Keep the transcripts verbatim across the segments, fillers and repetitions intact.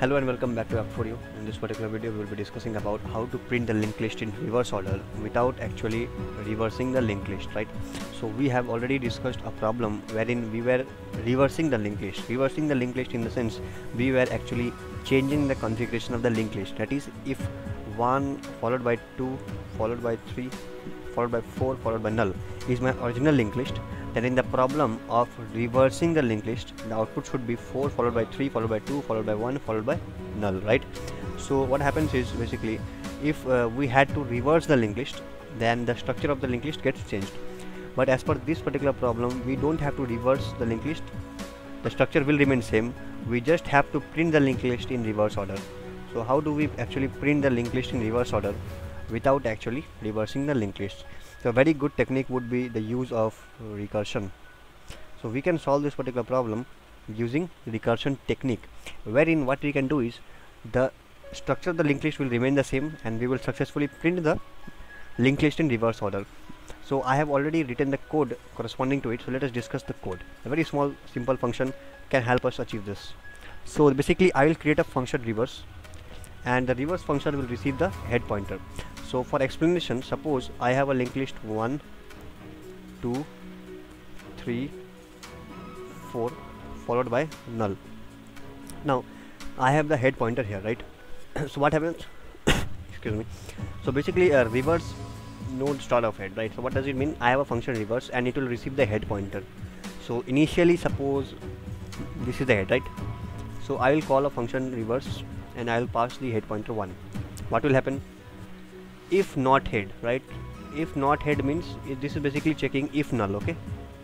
Hello and welcome back to App For You. In this particular video we will be discussing about how to print the linked list in reverse order without actually reversing the linked list, right? So we have already discussed a problem wherein we were reversing the linked list. Reversing the linked list in the sense we were actually changing the configuration of the linked list. That is, if one followed by two followed by three followed by four followed by null is my original linked list, then in the problem of reversing the linked list, the output should be four followed by three followed by two followed by one followed by null, right? So what happens is, basically, if uh, we had to reverse the linked list, then the structure of the linked list gets changed. But as per this particular problem, we don't have to reverse the linked list. The structure will remain same. We just have to print the linked list in reverse order. So how do we actually print the linked list in reverse order without actually reversing the linked list? So a very good technique would be the use of recursion. So we can solve this particular problem using recursion technique, wherein what we can do is the structure of the linked list will remain the same and we will successfully print the linked list in reverse order. So I have already written the code corresponding to it, so let us discuss the code. A very small simple function can help us achieve this. So basically I will create a function reverse, and the reverse function will receive the head pointer. So for explanation, suppose I have a linked list one, two, three, four followed by null. Now I have the head pointer here, right? So what happens? Excuse me. So basically a reverse node start of head, right? So what does it mean? I have a function reverse and it will receive the head pointer. So initially, suppose this is the head, right? So I will call a function reverse and I will pass the head pointer one. What will happen? If not head, right? If not head means it, this is basically checking if null, okay?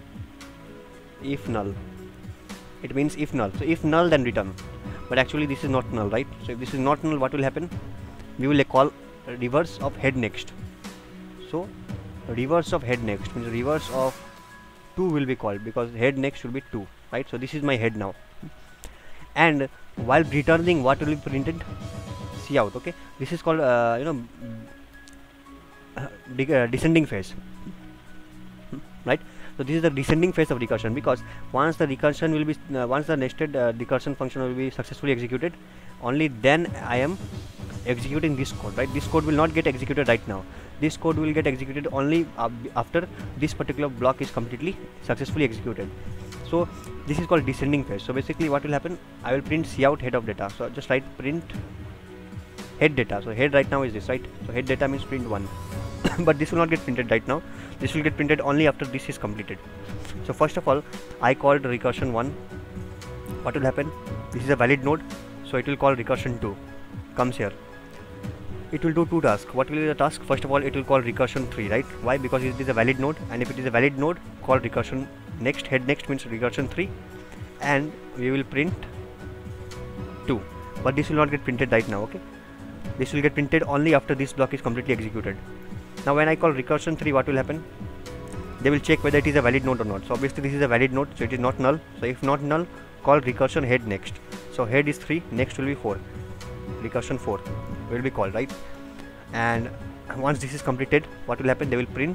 If null, it means if null. So if null, then return. But actually this is not null, right? So if this is not null, what will happen? We will call reverse of head next. So reverse of head next means reverse of two will be called, because head next will be two, right? So this is my head now, and while returning, what will be printed? See out, okay? This is called uh, you know big, uh, descending phase, right? So this is the descending phase of recursion, because once the recursion will be uh, once the nested uh, recursion function will be successfully executed, only then I am executing this code, right? This code will not get executed right now. This code will get executed only uh, after this particular block is completely successfully executed. So this is called descending phase. So basically what will happen? I will print cout head of data. So just write print head data. So head right now is this, right? So head data means print one. But this will not get printed right now. This will get printed only after this is completed. So first of all, I called recursion one. What will happen? This is a valid node, so it will call recursion two. Comes here. It will do two tasks. What will be the task? First of all, it will call recursion three, right? Why? Because it is a valid node, and if it is a valid node, call recursion next. Head next means recursion three, and we will print two. But this will not get printed right now, okay? This will get printed only after this block is completely executed. Now when I call recursion three, what will happen? They will check whether it is a valid node or not. So obviously this is a valid node, so it is not null. So if not null, call recursion head next. So head is three, next will be four. Recursion four will be called, right? And once this is completed, what will happen? They will print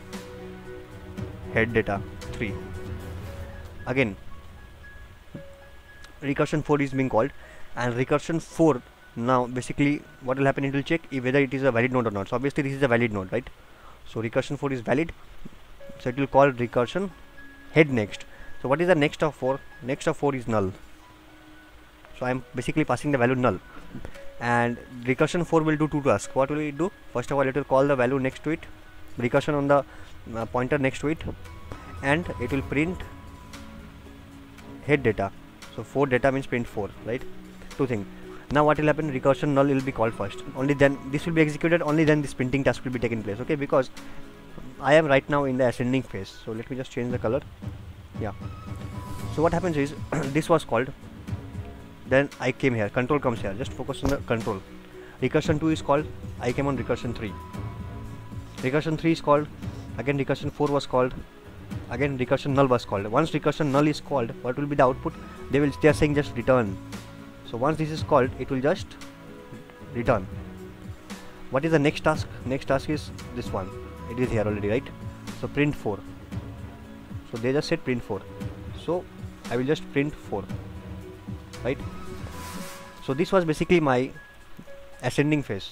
head data three. Again, recursion four is being called, and recursion four, now basically what will happen? It will check if whether it is a valid node or not. So obviously this is a valid node, right? So recursion four is valid, so it will call recursion head next. So what is the next of four? Next of four is null. So I am basically passing the value null, and recursion four will do two tasks. What will it do? First of all, it will call the value next to it, recursion on the uh, pointer next to it, and it will print head data. So four data means print four, right? Two things. Now what will happen? Recursion null will be called first. Only then this will be executed. Only then this printing task will be taken place. Okay, because I am right now in the ascending phase. So let me just change the color. Yeah. So what happens is this was called. Then I came here. Control comes here. Just focus on the control. Recursion two is called. I came on recursion three. Recursion three is called. Again recursion four was called. Again recursion null was called. Once recursion null is called, what will be the output? They will they are saying just return. So once this is called, it will just return. What is the next task? Next task is this one. It is here already, right? So print four. So they just said print four. So I will just print four, right? So this was basically my ascending phase.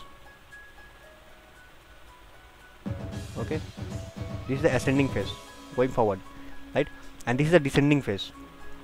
Okay, this is the ascending phase going forward, right? And this is the descending phase.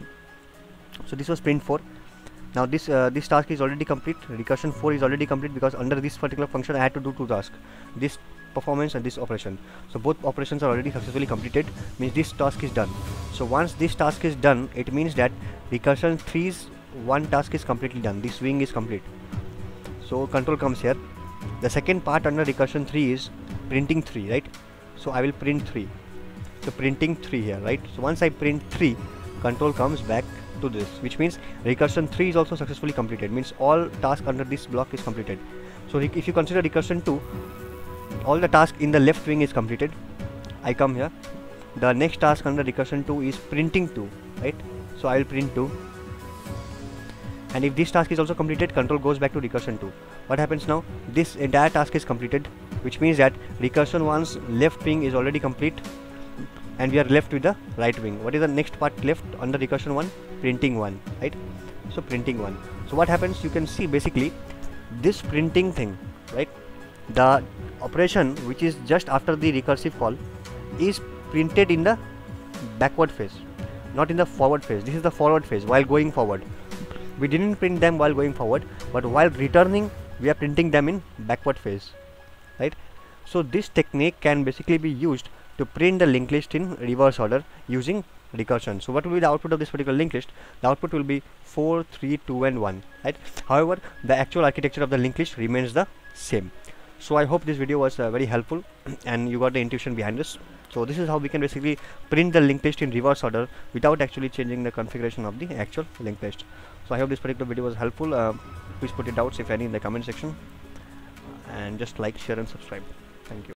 So this was print four. Now this uh, this task is already complete. Recursion four is already complete because under this particular function I had to do two tasks, this performance and this operation. So both operations are already successfully completed, means this task is done. So once this task is done, it means that recursion three's one task is completely done. This wing is complete. So control comes here. The second part under recursion three is printing three, right? So I will print three. So printing three here, right? So once I print three, control comes back to this, which means recursion three is also successfully completed, means all task under this block is completed. So if you consider recursion two, all the task in the left wing is completed. I come here, the next task under recursion two is printing two, right? So I will print two, and if this task is also completed, control goes back to recursion two. What happens now? This entire task is completed, which means that recursion one's left wing is already complete, and we are left with the right wing. What is the next part left under recursion one? Printing one, right? So printing one. So what happens? You can see basically this printing thing, right? The operation which is just after the recursive call is printed in the backward phase, not in the forward phase. This is the forward phase while going forward. We didn't print them while going forward, but while returning we are printing them in backward phase, right? So this technique can basically be used to print the linked list in reverse order using recursion. So what will be the output of this particular linked list? The output will be four, three, two and one, right? However, the actual architecture of the linked list remains the same. So I hope this video was uh, very helpful and you got the intuition behind this. So this is how we can basically print the linked list in reverse order without actually changing the configuration of the actual linked list. So I hope this particular video was helpful. Uh, please put your doubts if any in the comment section, and just like, share and subscribe. Thank you.